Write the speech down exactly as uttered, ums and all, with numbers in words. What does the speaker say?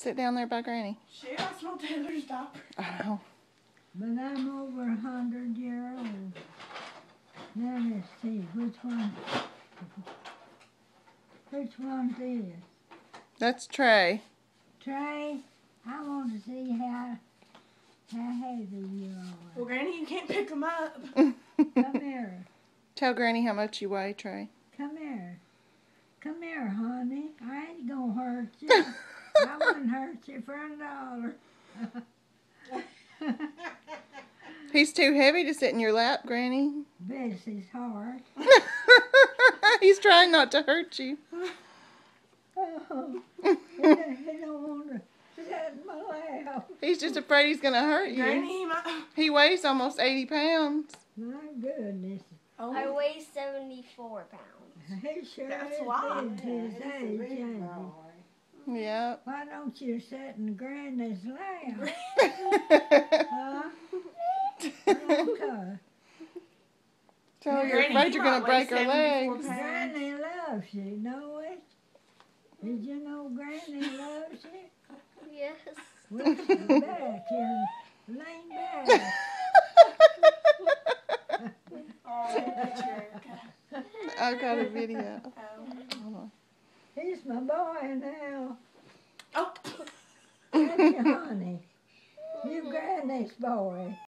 Sit down there by Granny. Shit, I smell Taylor's diaper. I know. But I'm over a hundred year old. Now let's see, which one? Which one's this? That's Trey. Trey, I want to see how how heavy you Well, are. Granny, you can't pick them up. Come here. Tell Granny how much you weigh, Trey. Come here. Come here, honey. I ain't gonna hurt you. I wouldn't hurt you for a dollar. He's too heavy to sit in your lap, Granny. Bessie's hard. He's trying not to hurt you. Oh, he don't, he don't want to sit in my lap. He's just afraid he's going to hurt you. Granny, my... He weighs almost eighty pounds. My goodness. Oh. I weigh seventy-four pounds. He sure That's is why. big to his age, ain't he? Yep. Why don't you sit in Granny's lap? Huh? Okay. Tell her you're Granny, afraid you you're going to might break weigh her seventy-four legs. pounds. Granny loves you, know it? Did you know Granny loves you? Yes. Well, sit back and lean back. Oh, picture. I've got a video. Oh. Hold on. He's my boy now. Oh. That's your honey. You Granny's boy.